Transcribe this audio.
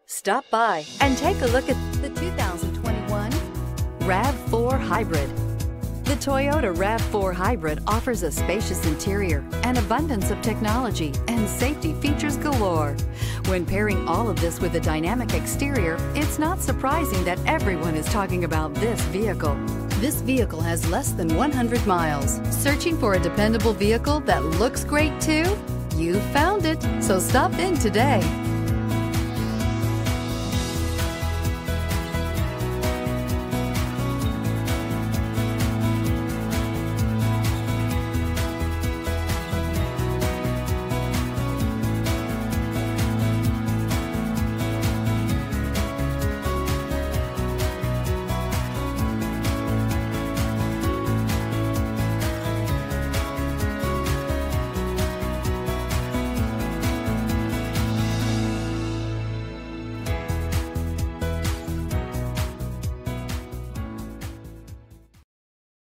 Stop by and take a look at the 2021 RAV4 Hybrid. The Toyota RAV4 Hybrid offers a spacious interior, an abundance of technology, and safety features galore. When pairing all of this with a dynamic exterior, it's not surprising that everyone is talking about this vehicle. This vehicle has less than 100 miles. Searching for a dependable vehicle that looks great too? You found it, so stop in today.